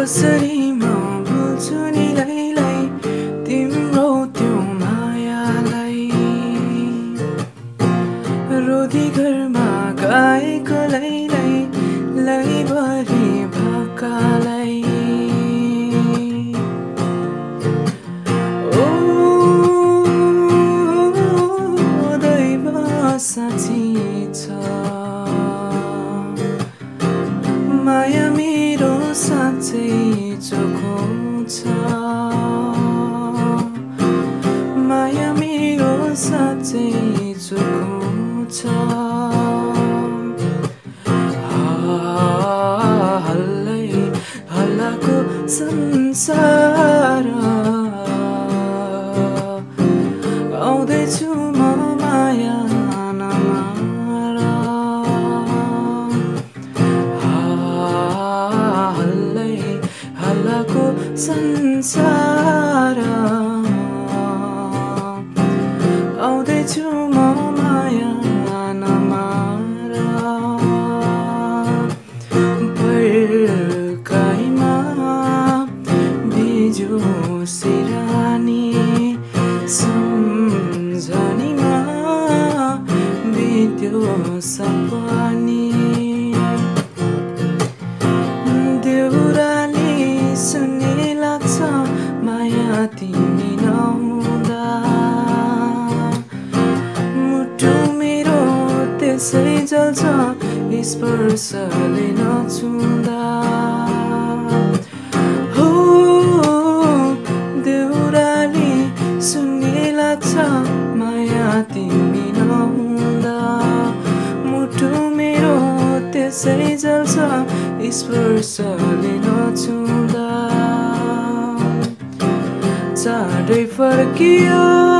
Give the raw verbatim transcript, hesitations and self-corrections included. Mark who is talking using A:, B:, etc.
A: कसरी म भुल्छु नि लैलै तिम्रो त्यो मायालाई रोधी घरमा गाएको लैलै लैभरि भाकालाई ओ दैव साँची छ माया मेरो साँच्चै चोखो छ माया मेरो साँच्चै चोखो छ हल्लै हल्लाको संसार आउँदैछु म माया नमार हल्लै हल्लाको संसार आउँदैछु म माया नमार पर्खाइमा बिजो सिरानी सम्झनीमा बित्यो सपनी देउराली सुन्ने लाग्छ माया तिमी नहुँदा मुटु मेरो त्यसै जल्छ स्पर्शले नछुँदा हो देउराली सुन्ने लाग्छ माया तिमी नहुँदा मुटु मेरो त्यसै जल्छ स्पर्शले नछुँदा चाँडै फर्कियो